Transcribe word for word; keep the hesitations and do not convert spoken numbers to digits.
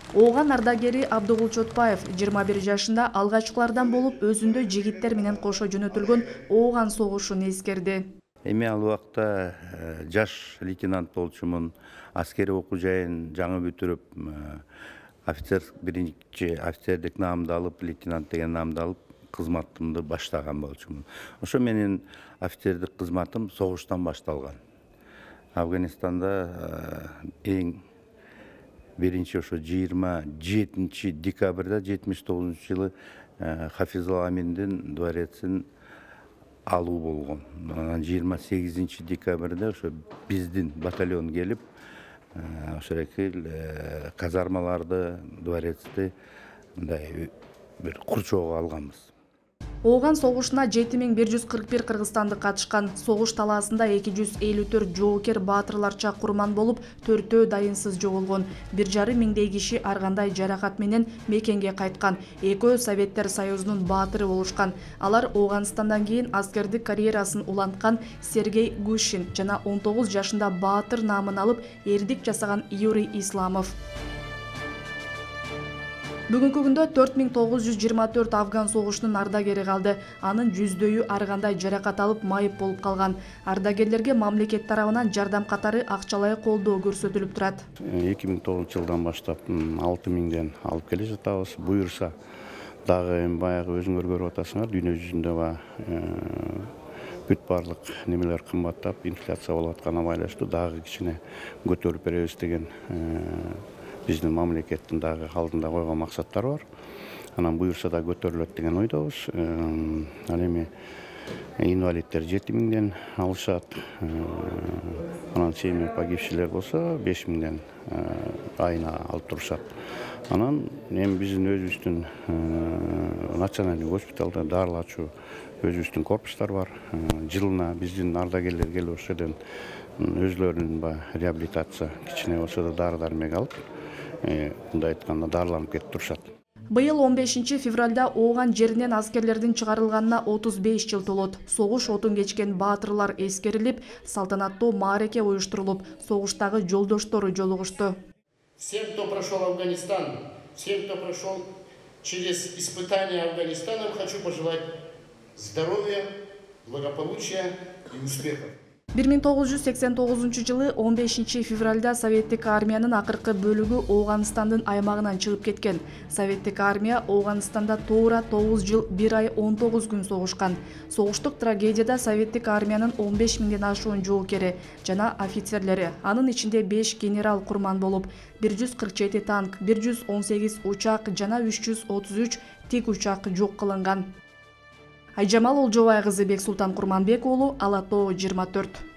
Ооган ардагери Абдыгул Чотпаев жыйырма бир жашында алгачкылардан болуп өзүндө жигиттер менен кошо жөнөтүлгөн Ооган согушун эскерди. Эми ал убакта жаш лейтенант болчумун, аскери окуу жайын жаңы бүтүрүп, офицер биринчи офицердик наамды алып, лейтенант деген наамды алып, кызматымды баштаган болчумун. Ошо менин офицердик кызматым согуштан башталган. Афганистанда эң биринчи ошо жыйырма жетинчи декабрда жетимиш тогузунчу жылы Хафизул Аминдин дворецин алуу болгон. Анан жыйырма сегизинчи декабрда ошо биздин батальон келип, ошо экил казармаларды, дворецти мындай бир курчоого алганбыз. Ооган согушуна жети миң бир жүз кырк бир кыргызстандык катышкан. Согуш талаасында эки жүз элүү төрт жоокер баатырларча курман болуп, төртөө дайынсыз жоголгон. бир жарым миңдей киши ар кандай жаракат менен мекенге кайткан. Экөө Советтер Союзунун баатыры болушкан. Алар Ооганстандан кийин аскердик карьерасын уланткан Сергей Гущин жана он тогуз жашында баатыр наамын алып, эрдик жасаган Юрий Исламов. Бүгүнкү күндө төрт миң тогуз жүз жыйырма төрт Афган согушунун ардагери калды. Анын жүздөөү ар кандай жаракат алып, майып болуп калган. Ардагерлерге мамлекет тарабынан жардам катары акчалай колдоо көрсөтүлүп турат. эки миң тогузунчу жылдан баштап алты миңден алып келе жатабыз. Буюрса дагы эми баягы өзүңөр көрүп атасыңар, дүйнө жүзүндө ба бүт барлык немелер кымбаттап, инфляция болуп атканына байланыштуу дагы кичине көтөрүп беребиз деген биздин мамлекеттин дагы алдында койгон максаттары бар. Анан буюрса да көтөрүлөт деген ойдобуз. Ал эми инвалидтер жети миңден алышат. Анан семьи погибшийлер болсо беш миңден айына алып турушат. Анан эми биздин өзүбүздүн национальный госпиталда дарылачу өзүбүздүн корпустар бар. Жылына биздин ардагерлер келип ошол жерден өзлөрүнүн реабилитация кичине болсо да дары дармек алып, мындай айтканда дарыланып кетип турушат. Быйыл он бешинчи февралда Ооган жеринен аскерлердин чыгарылганына отуз беш жыл толот. Согуш отун кечкен баатырлар эскерилип, салтанаттуу маареке уюштурулуп, согуштагы жолдоштору жолугушту. Всем, кто прошел Афганистан, всем, кто прошел через испытания Афганистана, хочу пожелать здоровья, благополучия и успехов. бир миң тогуз жүз сексен тогузунчу жылы он бешинчи февралда Советтик армиянын акыркы бөлүгү Ооганстандын аймагынан чыгып кеткен. Советтик армия Ооганстанда туура тогуз жыл бир ай он тогуз күн согушкан. Согуштук трагедияда Советтик армиянын он беш миңден ашуун жоокери жана офицерлери, анын ичинде беш генерал курман болуп, бир жүз кырк жети танк, бир жүз он сегиз учак жана үч жүз отуз үч тик учак жок кылынган. Айжамал Олжобай кызы, Бексултан Курманбек уулу, Ала Тоо жыйырма төрт.